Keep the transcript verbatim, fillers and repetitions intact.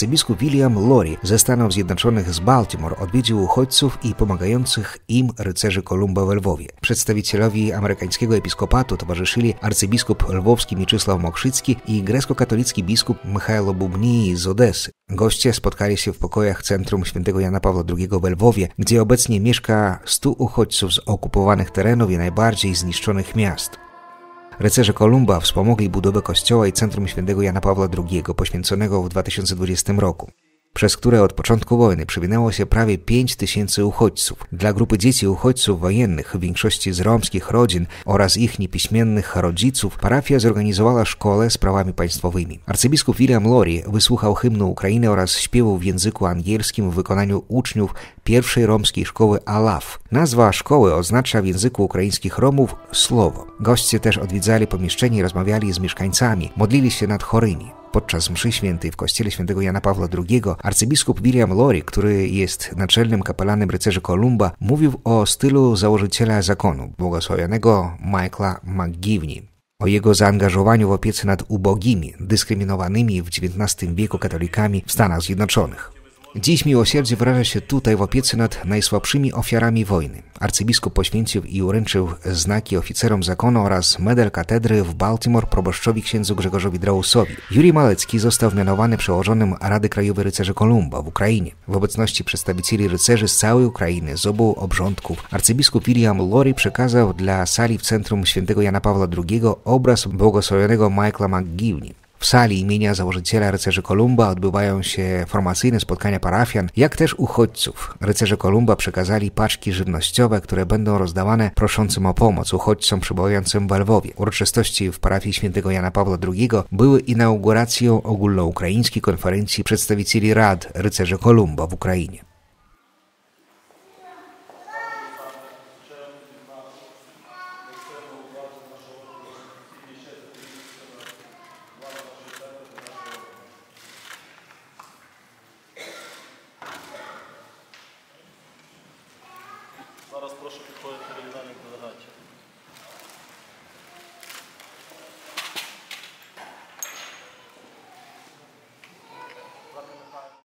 Arcybiskup William Lori ze Stanów Zjednoczonych z Baltimore odwiedził uchodźców i pomagających im rycerzy Kolumba w Lwowie. Przedstawicielowi amerykańskiego episkopatu towarzyszyli arcybiskup lwowski Mieczysław Mokrzycki i grecko-katolicki biskup Michailo Bubnii z Odessy. Goście spotkali się w pokojach Centrum Świętego Jana Pawła drugiego w Lwowie, gdzie obecnie mieszka stu uchodźców z okupowanych terenów i najbardziej zniszczonych miast. Rycerze Kolumba wspomogli budowę kościoła i Centrum Świętego Jana Pawła drugiego, poświęconego w dwa tysiące dwudziestym roku, przez które od początku wojny przewinęło się prawie pięć tysięcy uchodźców. Dla grupy dzieci uchodźców wojennych, w większości z romskich rodzin oraz ich niepiśmiennych rodziców, parafia zorganizowała szkołę z prawami państwowymi. Arcybiskup William Lori wysłuchał hymnu Ukrainy oraz śpiewu w języku angielskim w wykonaniu uczniów pierwszej romskiej szkoły Alaf. Nazwa szkoły oznacza w języku ukraińskich Romów słowo. Goście też odwiedzali pomieszczenie i rozmawiali z mieszkańcami, modlili się nad chorymi. Podczas mszy świętej w kościele świętego Jana Pawła drugiego arcybiskup William Lori, który jest naczelnym kapelanem rycerzy Kolumba, mówił o stylu założyciela zakonu, błogosławionego Michaela McGivney, o jego zaangażowaniu w opiece nad ubogimi, dyskryminowanymi w dziewiętnastym wieku katolikami w Stanach Zjednoczonych. Dziś miłosierdzie wyraża się tutaj w opiece nad najsłabszymi ofiarami wojny. Arcybiskup poświęcił i uręczył znaki oficerom zakonu oraz medal katedry w Baltimore proboszczowi księdzu Grzegorzowi Drausowi. Jurij Malecki został mianowany przełożonym Rady Krajowej Rycerzy Kolumba w Ukrainie. W obecności przedstawicieli rycerzy z całej Ukrainy, z obu obrządków, arcybiskup William Lori przekazał dla sali w Centrum Świętego Jana Pawła drugiego obraz błogosławionego Michaela McGivney. W sali imienia założyciela rycerzy Kolumba odbywają się formacyjne spotkania parafian, jak też uchodźców. Rycerze Kolumba przekazali paczki żywnościowe, które będą rozdawane proszącym o pomoc uchodźcom przebywającym w Lwowie. Uroczystości w parafii świętego Jana Pawła drugiego były inauguracją ogólnoukraińskiej konferencji przedstawicieli Rad Rycerzy Kolumba w Ukrainie. Зараз прошу підходити до даних делегатів.